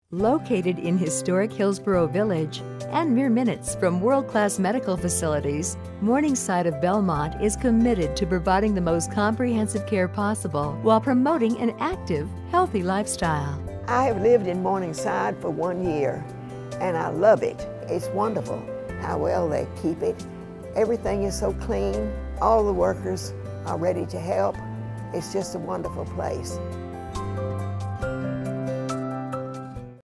Located in historic Hillsborough Village and mere minutes from world-class medical facilities, Morningside of Belmont is committed to providing the most comprehensive care possible while promoting an active, healthy lifestyle. I have lived in Morningside for 1 year, and I love it. It's wonderful how well they keep it. Everything is so clean. All the workers are ready to help. It's just a wonderful place.